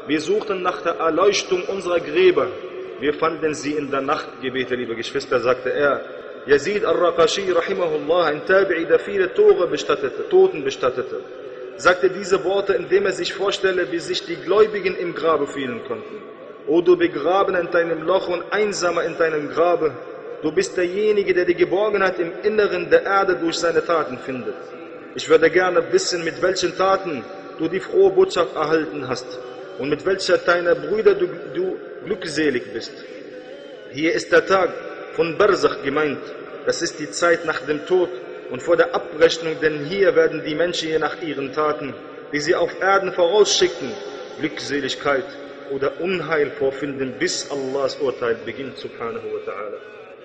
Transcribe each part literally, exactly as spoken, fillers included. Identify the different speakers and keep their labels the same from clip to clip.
Speaker 1: wir suchten nach der Erleuchtung unserer Gräber. Wir fanden sie in der Nachtgebete, liebe Geschwister, sagte er. Yazid al-Raqashi, rahimahullah, ein Tabi'i, der viele Tore bestattete, Toten bestattete, sagte diese Worte, indem er sich vorstelle, wie sich die Gläubigen im Grabe fühlen konnten. O du Begrabener in deinem Loch und Einsamer in deinem Grabe, du bist derjenige, der die Geborgenheit im Inneren der Erde durch seine Taten findet. Ich würde gerne wissen, mit welchen Taten du die frohe Botschaft erhalten hast und mit welcher deiner Brüder du, du glückselig bist. Hier ist der Tag von Barzakh gemeint, das ist die Zeit nach dem Tod und vor der Abrechnung, denn hier werden die Menschen je nach ihren Taten, die sie auf Erden vorausschicken, Glückseligkeit oder Unheil vorfinden, bis Allahs Urteil beginnt, subhanahu wa ta'ala.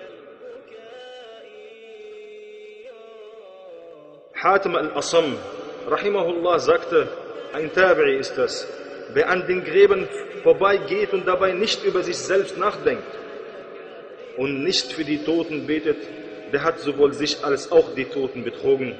Speaker 1: Hatim al-Asam, rahimahullah, sagte, ein Tabi'i ist das, wer an den Gräbern vorbeigeht und dabei nicht über sich selbst nachdenkt und nicht für die Toten betet, der hat sowohl sich als auch die Toten betrogen.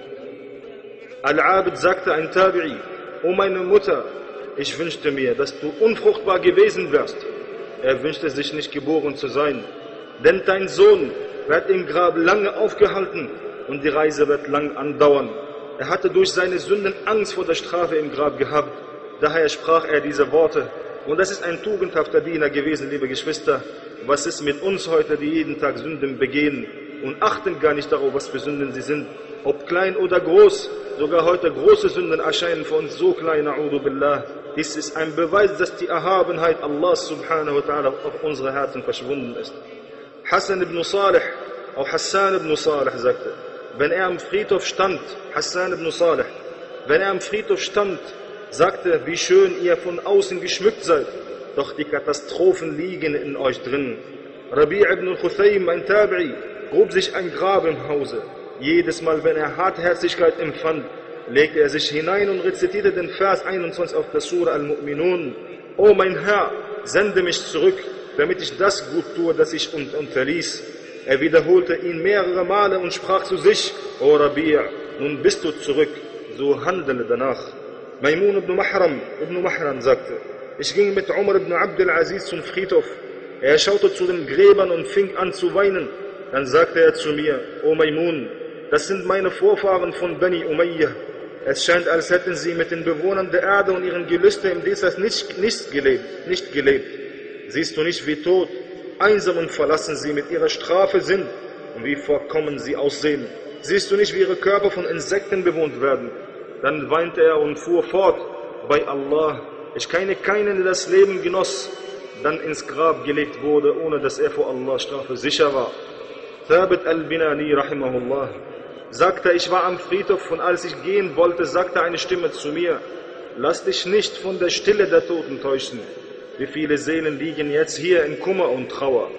Speaker 1: Al-Abid sagte, ein Tabi'i, o meine Mutter, ich wünschte mir, dass du unfruchtbar gewesen wärst. Er wünschte sich nicht geboren zu sein, denn dein Sohn wird im Grab lange aufgehalten und die Reise wird lang andauern. Er hatte durch seine Sünden Angst vor der Strafe im Grab gehabt, daher sprach er diese Worte. Und das ist ein tugendhafter Diener gewesen, liebe Geschwister. Was ist mit uns heute, die jeden Tag Sünden begehen und achten gar nicht darauf, was für Sünden sie sind, ob klein oder groß. Sogar heute große Sünden erscheinen für uns so klein, a'udhu billah. Dies ist ein Beweis, dass die Erhabenheit Allahs subhanahu wa ta'ala auf unsere Herzen verschwunden ist. Hassan ibn Salih, auch Hassan ibn Salih sagte, wenn er am Friedhof stand, Hassan ibn Salih, wenn er am Friedhof stand, sagte, wie schön ihr von außen geschmückt seid, doch die Katastrophen liegen in euch drin. Rabi' ibn al-Khuthaym, ein Tabi'i, grub sich ein Grab im Hause. Jedes Mal, wenn er Hartherzigkeit empfand, legte er sich hinein und rezitierte den Vers einundzwanzig auf der Surah Al-Mu'minun. O mein Herr, sende mich zurück, damit ich das gut tue, das ich unterließ. Er wiederholte ihn mehrere Male und sprach zu sich, O Rabi', nun bist du zurück, so handle danach. Maimun ibn Mahram, ibn Mahram sagte, ich ging mit Umar ibn Abdul Aziz zum Friedhof. Er schaute zu den Gräbern und fing an zu weinen. Dann sagte er zu mir, O Maimun, das sind meine Vorfahren von Bani Umayyah. Es scheint, als hätten sie mit den Bewohnern der Erde und ihren Gelüsten im Diesseits nicht, nicht, gelebt, nicht gelebt. Siehst du nicht, wie tot, einsam und verlassen sie mit ihrer Strafe sind und wie verkommen sie aussehen? Siehst du nicht, wie ihre Körper von Insekten bewohnt werden? Dann weinte er und fuhr fort, bei Allah, ich kenne keinen, der das Leben genoss, dann ins Grab gelegt wurde, ohne dass er vor Allahs Strafe sicher war. Thabit al-Binani, rahimahullah, sagte, ich war am Friedhof und als ich gehen wollte, sagte eine Stimme zu mir, lass dich nicht von der Stille der Toten täuschen. Wie viele Seelen liegen jetzt hier in Kummer und Trauer.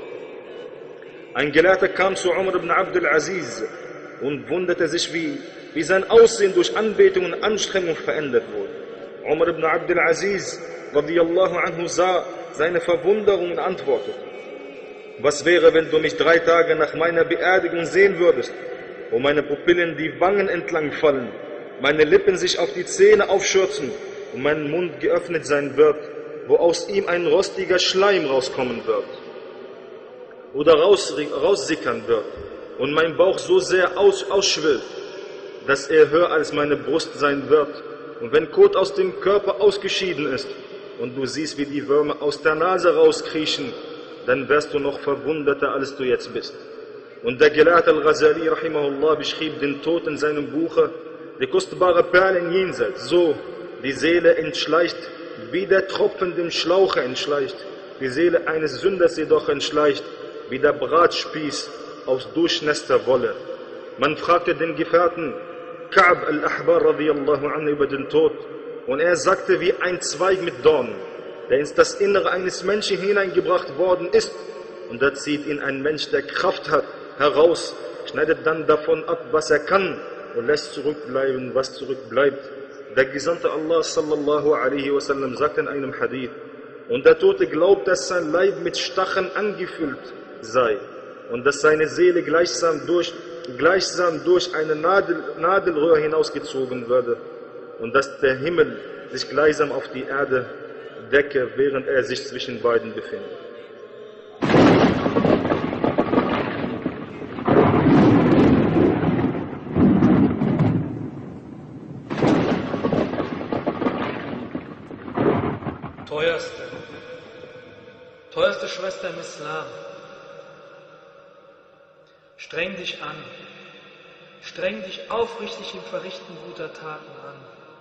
Speaker 1: Ein Gelehrter kam zu Umar ibn Abdul Aziz und wunderte sich, wie, wie sein Aussehen durch Anbetung und Anstrengung verändert wurde. Umar ibn Abdul Aziz radiyallahu anhu sah seine Verwunderung und antwortete, was wäre, wenn du mich drei Tage nach meiner Beerdigung sehen würdest, wo meine Pupillen die Wangen entlang fallen, meine Lippen sich auf die Zähne aufschürzen und mein Mund geöffnet sein wird, wo aus ihm ein rostiger Schleim rauskommen wird oder raus, raussickern wird und mein Bauch so sehr aus, ausschwillt, dass er höher als meine Brust sein wird. Und wenn Kot aus dem Körper ausgeschieden ist und du siehst, wie die Würmer aus der Nase rauskriechen, dann wirst du noch verwunderter, als du jetzt bist. Und der Gelehrte Al-Ghazali, rahimahullah, beschrieb den Tod in seinem Buche, die kostbare Perle im Jenseits, so die Seele entschleicht, wie der Tropfen dem Schlauche entschleicht, die Seele eines Sünders jedoch entschleicht, wie der Bratspieß aus durchnässter Wolle. Man fragte den Gefährten Ka'b al-Ahbar radiyallahu anhu über den Tod und er sagte, wie ein Zweig mit Dornen, der ins das Innere eines Menschen hineingebracht worden ist, und da zieht ihn ein Mensch, der Kraft hat, heraus, schneidet dann davon ab, was er kann und lässt zurückbleiben, was zurückbleibt. Der Gesandte Allah sallallahu alaihi wasallam sagt in einem Hadith, und der Tote glaubt, dass sein Leib mit Stacheln angefüllt sei und dass seine Seele gleichsam durch, gleichsam durch eine Nadel, Nadelröhre hinausgezogen würde und dass der Himmel sich gleichsam auf die Erde Decke, während er sich zwischen beiden befindet.
Speaker 2: Teuerste, teuerste Schwester im Islam, streng dich an, streng dich aufrichtig im Verrichten guter Taten an.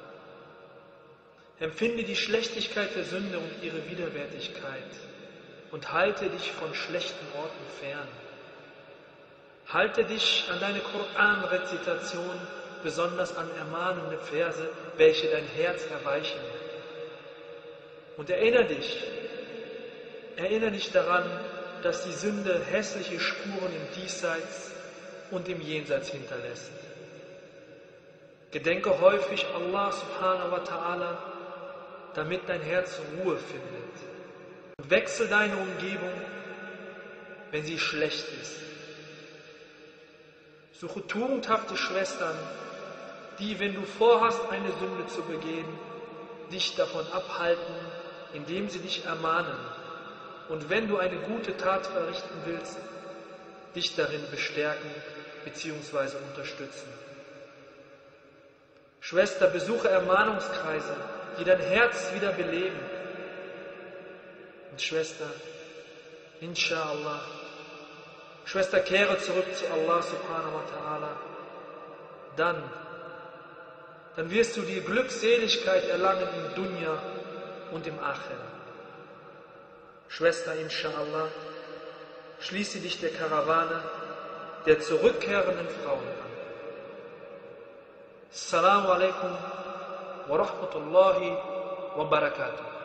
Speaker 2: Empfinde die Schlechtigkeit der Sünde und ihre Widerwärtigkeit und halte dich von schlechten Orten fern. Halte dich an deine Koran-Rezitation, besonders an ermahnende Verse, welche dein Herz erweichen. Und erinnere dich, erinnere dich daran, dass die Sünde hässliche Spuren im Diesseits und im Jenseits hinterlässt. Gedenke häufig Allah subhanahu wa ta'ala, damit dein Herz Ruhe findet. Und wechsel deine Umgebung, wenn sie schlecht ist. Suche tugendhafte Schwestern, die, wenn du vorhast, eine Sünde zu begehen, dich davon abhalten, indem sie dich ermahnen. Und wenn du eine gute Tat verrichten willst, dich darin bestärken bzw. unterstützen. Schwester, besuche Ermahnungskreise, die dein Herz wieder beleben. Und Schwester, inshallah, Schwester, kehre zurück zu Allah subhanahu wa ta'ala. Dann, dann wirst du die Glückseligkeit erlangen im Dunya und im Akhirah. Schwester, inshallah, schließe dich der Karawane der zurückkehrenden Frauen an. Assalamu alaikum wa rahmatullahi wa barakatuh.